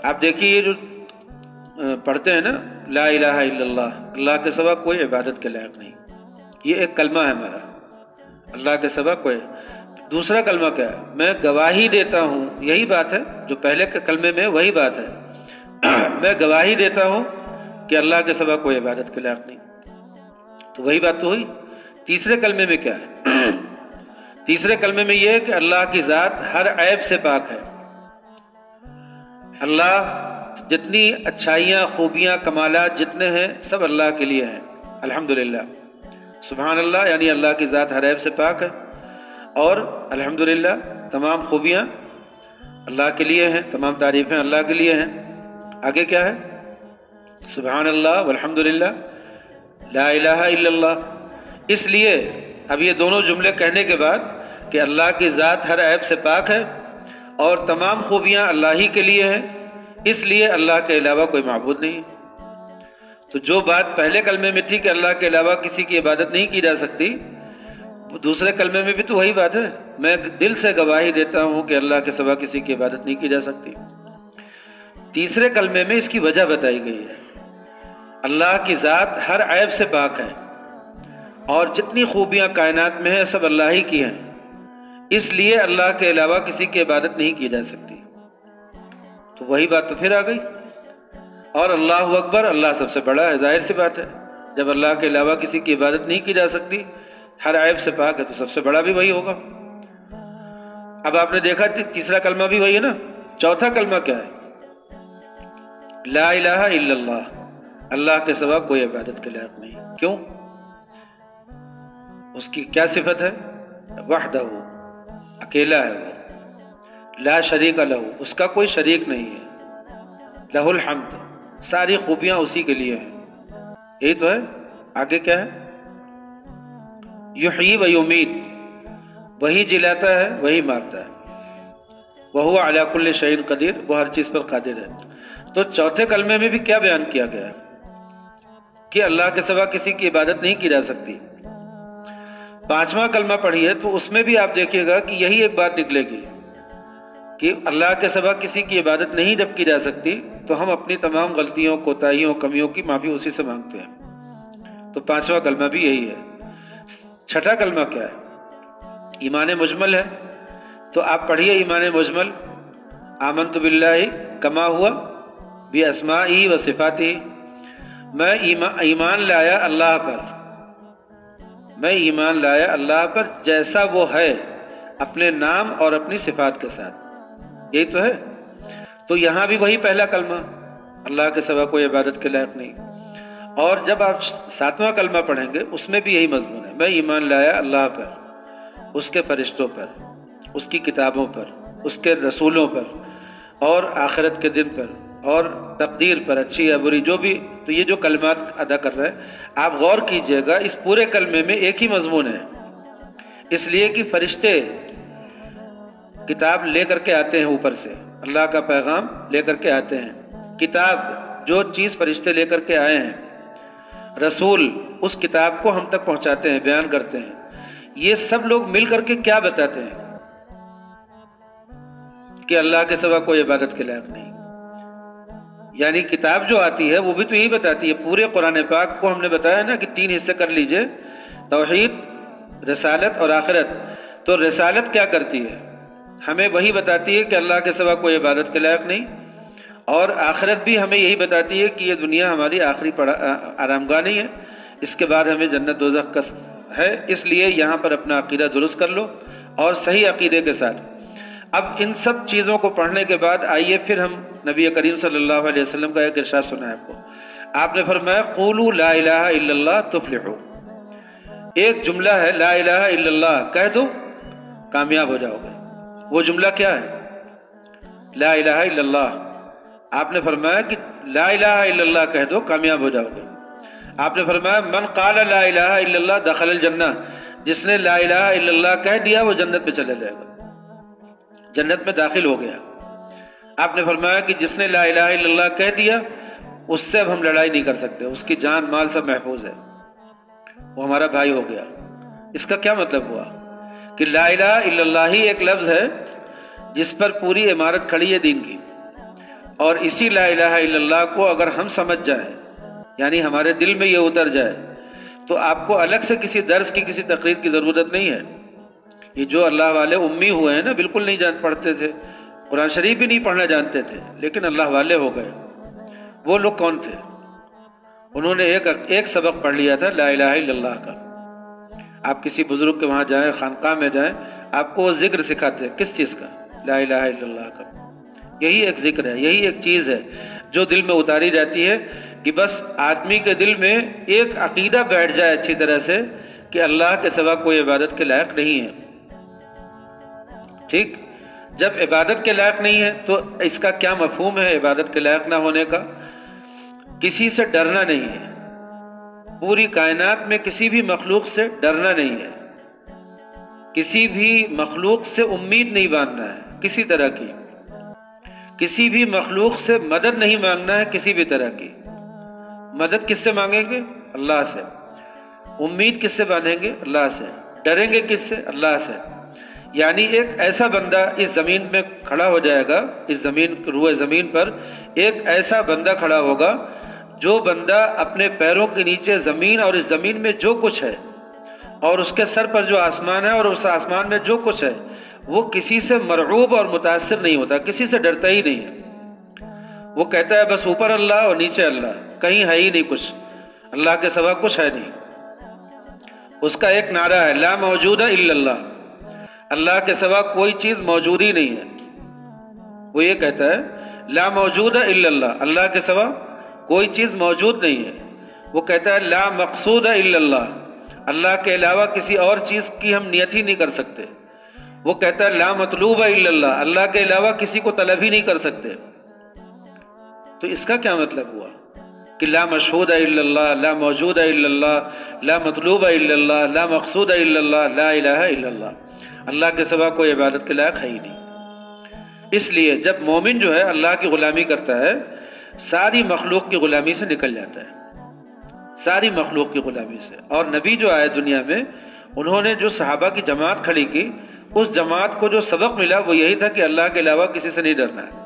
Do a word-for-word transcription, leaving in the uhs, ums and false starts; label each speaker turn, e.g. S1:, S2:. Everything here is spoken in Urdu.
S1: آپ دیکھیے یہ جو پڑھتے ہیں نا لا الہ الا اللہ، اللہ کے سوا کوئی عبادت کے لائق نہیں، یہ ایک کلمہ ہے ہمارا، اللہ کے سوا کوئی۔ دوسرا کلمہ کیا ہے؟ میں گواہی دیتا ہوں، یہی بات ہے جو پہلے کے کلمے میں وہی بات ہے، میں گواہی دیتا ہوں کہ اللہ کے سوا کوئی عبادت کے لائق نہیں، تو وہی بات تو ہوئی۔ تیسرے کلمے میں کیا ہے؟ تیسرے کلمے میں یہ ہے کہ اللہ کی ذات ہر عیب سے پاک ہے، اللہ جتنی اچھائیاں، خوبیاں، کمالات جتنے ہیں سب اللہ کے لیے ہیں، الحمدللہ، سبحان اللہ، یعنی اللہ کی ذات ہر عیب سے پاک ہے، اور الحمدللہ تمام خوبیاں اللہ کے لیے ہیں، تمام تعریفیں اللہ کے لیے ہیں۔ آگے کیا ہے؟ سبحان اللہ والحمدللہ لا الہ الا اللہ۔ اس لیے اب یہ دونوں جملے کہنے کے بعد کہ اللہ کی ذات ہر عیب سے پاک ہے اور تمام خوبیاں اللہ ہی کے لیے ہیں، اس لیے اللہ کے علاوہ کوئی معبود نہیں ہے۔ تو جو بات پہلے کلمے میں تھی کہ اللہ کے علاوہ کسی کی عبادت نہیں کی جا سکتی، دوسرے کلمے میں بھی تو وہی بات ہے، میں دل سے گواہی دیتا ہوں کہ اللہ کے سوا کسی کی عبادت نہیں کی جا سکتی۔ تیسرے کلمے میں اس کی وجہ بتائی گئی ہے، اللہ کی ذات ہر عیب سے پاک ہے اور جتنی خوبیاں کائنات میں ہیں سب اللہ ہی کی ہیں، اس لیے اللہ کے علاوہ کسی کی عبادت نہیں کی جا سکتی۔ تو وہی بات تو پھر آ گئی، اور اللہ اکبر، اللہ سب سے بڑا ہے، ظاہر سی بات ہے، جب اللہ کے علاوہ کسی کی عبادت نہیں کی جا سکتی، ہر عیب سے پاک ہے، تو سب سے بڑا بھی وہی ہوگا۔ اب آپ نے دیکھا تیسرا کلمہ بھی وہی ہے نا۔ چوتھا کلمہ کیا ہے؟ لا الہ الا اللہ، اللہ کے سوا کوئی عبادت کے لائق نہیں۔ کیوں؟ اس کی کیا صفت ہے؟ وحدہ، اکیلا ہے وہ، لا شریک لہ، اس کا کوئی شریک نہیں ہے، لہ الحمد، ساری خوبیاں اسی کے لیے ہیں، یہی تو ہے۔ آگے کیا ہے؟ یحیی و یمیت، وہی جلاتا ہے وہی مارتا ہے، وہو علی کل شیء قدیر، وہ ہر چیز پر قادر ہے۔ تو چوتھے کلمے میں بھی کیا بیان کیا گیا ہے کہ اللہ کے سوا کسی کی عبادت نہیں کی جا سکتی۔ پانچواں کلمہ پڑھیے تو اس میں بھی آپ دیکھیے گا کہ یہی ایک بات نکلے گی کہ اللہ کے سوا کسی کی عبادت نہیں جب کی جا سکتی تو ہم اپنی تمام غلطیوں، کوتاہیوں، کمیوں کی معافی اسی سے مانگتے ہیں۔ تو پانچواں کلمہ بھی یہی ہے۔ چھٹا کلمہ کیا ہے؟ ایمان مجمل ہے، تو آپ پڑھیے ایمان مجمل، آمنت باللہ کما ہوا باسمائہ و صفاتہ، میں ایمان لایا اللہ پر، میں ایمان لایا اللہ پر جیسا وہ ہے اپنے نام اور اپنی صفات کے ساتھ، یہی تو ہے۔ تو یہاں بھی وہی پہلا کلمہ، اللہ کے سوا کوئی عبادت کے لائق نہیں۔ اور جب آپ ساتواں کلمہ پڑھیں گے اس میں بھی یہی مضمون ہے، میں ایمان لایا اللہ پر، اس کے فرشتوں پر، اس کی کتابوں پر، اس کے رسولوں پر، اور آخرت کے دن پر، اور تقدیر پر، اچھی یا بری جو بھی۔ تو یہ جو کلمات ادا کر رہے ہیں آپ غور کیجئے گا، اس پورے کلمے میں ایک ہی مضمون ہے، اس لیے کہ فرشتے کتاب لے کر کے آتے ہیں اوپر سے، اللہ کا پیغام لے کر کے آتے ہیں، کتاب جو چیز فرشتے لے کر کے آئے ہیں، رسول اس کتاب کو ہم تک پہنچاتے ہیں، بیان کرتے ہیں، یہ سب لوگ مل کر کے کیا بتاتے ہیں کہ اللہ کے سوا کوئی عبادت کے لائق نہیں۔ یعنی کتاب جو آتی ہے وہ بھی تو یہی بتاتی ہے، پورے قرآن پاک کو ہم نے بتایا نا کہ تین حصے کر لیجئے، توحید، رسالت اور آخرت۔ تو رسالت کیا کرتی ہے؟ ہمیں وہی بتاتی ہے کہ اللہ کے سوا کوئی عبادت کے لائق نہیں، اور آخرت بھی ہمیں یہی بتاتی ہے کہ یہ دنیا ہماری آخری آرام گاہ نہیں ہے، اس کے بعد ہمیں جنت دوزخ کا ہے۔ اس لیے یہاں پر اپنا عقیدہ درست کر لو اور صحیح عقیدے کے ساتھ۔ اب ان سب چیزوں کو پڑھنے کے بعد آئیے پھر ہم نبی کریم صلی اللہ علیہ وسلم کا ایک ارشاد سنا ہے آپ کو۔ آپ نے فرمایا قولوا لا الہ الا اللہ تفلحوا، ایک جملہ ہے لا الہ الا اللہ، کہہ دو کامیاب ہو جاؤ گے۔ وہ جملہ کیا ہے؟ لا الہ الا اللہ۔ آپ نے فرمایا کہ لا الہ الا اللہ کہہ دو کامیاب ہو جاؤ گے۔ آپ نے فرمایا من قال لا الہ الا اللہ دخل الجنہ، جس نے لا الہ الا اللہ کہہ دیا وہ جنت میں چلا جائے گا، جنت میں داخل ہو گیا۔ آپ نے فرمایا کہ جس نے لا الہ الا اللہ کہہ دیا اس سے اب ہم لڑائی نہیں کر سکتے، اس کی جان مال سب محفوظ ہے، وہ ہمارا بھائی ہو گیا۔ اس کا کیا مطلب ہوا کہ لا الہ الا اللہ ہی ایک لفظ ہے جس پر پوری عمارت کھڑی ہے دین کی، اور اسی لا الہ الا اللہ کو اگر ہم سمجھ جائیں، یعنی ہمارے دل میں یہ اتر جائے، تو آپ کو الگ سے کسی درس کی، کسی تقریر کی ضرورت نہیں ہے۔ یہ جو اللہ والے امی ہوئے ہیں نا، بالکل نہیں جان پڑھتے تھے، قرآن شریف بھی نہیں پڑھنا جانتے تھے، لیکن اللہ والے ہو گئے۔ وہ لوگ کون تھے؟ انہوں نے ایک ایک سبق پڑھ لیا تھا لا الہ الا اللہ کا۔ آپ کسی بزرگ کے وہاں جائیں، خانقاہ میں جائیں، آپ کو وہ ذکر سکھاتے ہیں۔ کس چیز کا؟ لا الہ الا اللہ کا۔ یہی ایک ذکر ہے، یہی ایک چیز ہے جو دل میں اتاری جاتی ہے کہ بس آدمی کے دل میں ایک عقیدہ بیٹھ جائے اچھی طرح سے کہ اللہ کے سوا کوئی عبادت کے لائق نہیں ہے۔ ٹھیک؟ جب عبادت کے لائق نہیں ہے تو اس کا کیا مفہوم ہے عبادت کے لائق نہ ہونے کا؟ کسی سے ڈرنا نہیں ہے، پوری کائنات میں کسی بھی مخلوق سے ڈرنا نہیں ہے، کسی بھی مخلوق سے امید نہیں باندھنا ہے کسی طرح کی، کسی بھی مخلوق سے مدد نہیں مانگنا ہے کسی بھی طرح کی۔ مدد کس سے مانگیں گے؟ اللہ سے۔ امید کس سے باندھیں گے؟ اللہ سے۔ ڈریں گے کس سے؟ اللہ سے۔ یعنی ایک ایسا بندہ اس زمین میں کھڑا ہو جائے گا، اس زمین روئے زمین پر ایک ایسا بندہ کھڑا ہوگا جو بندہ اپنے پیروں کے نیچے زمین اور اس زمین میں جو کچھ ہے اور اس کے سر پر جو آسمان ہے اور اس آسمان میں جو کچھ ہے وہ کسی سے مرعوب اور متاثر نہیں ہوتا، کسی سے ڈرتا ہی نہیں ہے۔ وہ کہتا ہے بس اوپر اللہ اور نیچے اللہ، کہیں ہے ہی نہیں کچھ، اللہ کے سوا کچھ ہے نہیں۔ اس کا ایک نعرہ ہے لا موجود الا اللہ، اللہ کے سوا کوئی چیز موجود ہی نہیں ہے۔ وہ یہ کہتا ہے لا موجود الا اللہ، اللہ کے سوا کوئی چیز موجود نہیں ہے۔ وہ کہتا ہے لا مقصود الا اللہ، اللہ کے علاوہ کسی اور چیز کی ہم نیت ہی نہیں کر سکتے۔ وہ کہتا ہے لا مطلوب الا اللہ، اللہ کے علاوہ کسی کو طلب ہی نہیں کر سکتے۔ تو اس کا کیا مطلب ہوا کہ لا مشہود الا اللہ، لا موجود الا اللہ، لا مطلوب الا اللہ، لا مقصود الا اللہ، لا الہ الا اللہ، اللہ کے سوا کوئی عبادت کے لائق ہے ہی نہیں۔ اس لیے جب مومن جو ہے اللہ کی غلامی کرتا ہے، ساری مخلوق کی غلامی سے نکل جاتا ہے، ساری مخلوق کی غلامی سے۔ اور نبی جو آئے دنیا میں، انہوں نے جو صحابہ کی جماعت کھڑی کی، اس جماعت کو جو سبق ملا وہ یہی تھا کہ اللہ کے علاوہ کسی سے نہیں ڈرنا ہے۔